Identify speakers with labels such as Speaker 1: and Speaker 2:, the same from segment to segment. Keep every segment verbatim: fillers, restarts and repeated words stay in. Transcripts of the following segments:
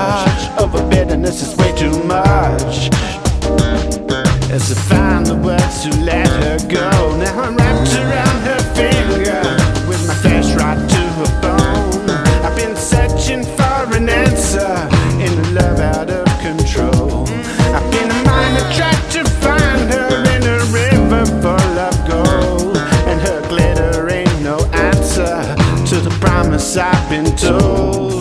Speaker 1: charge of a bitterness is way too much. As I find the words to let her go, now I'm wrapped around her finger with my flesh right to her bone. I've been searching for an answer in a love out of control. I've been a minor track to find her in a river full of gold, and her glitter ain't no answer to the promise I've been told.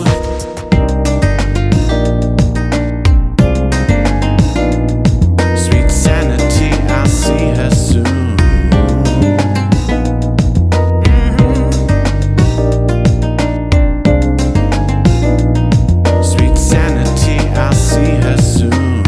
Speaker 1: Sweet Sanity, I'll see her soon. Mm-hmm. Sweet Sanity, I'll see her soon.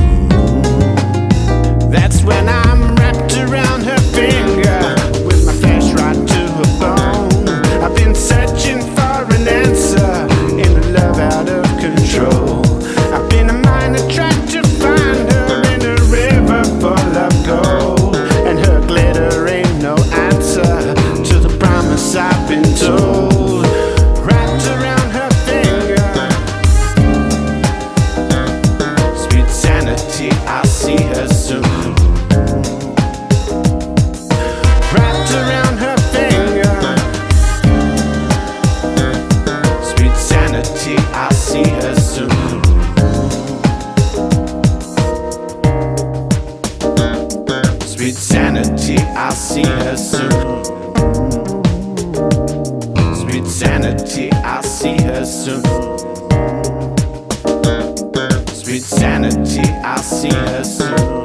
Speaker 1: That's when I'm wrapped around her finger with my flesh right to her bone. I've been searching for an answer in a love out of control. I've been a minor track to find her in a river full of gold, and her glitter ain't no answer to the promise I've been told. Wrapped around her finger, sweet Sanity, I'll see her soon. Wrapped around her finger, sweet Sanity, I'll see her soon. Sweet Sanity, I'll see her soon. Sweet Sanity, I'll see her soon. Sweet Sanity, I'll see her soon.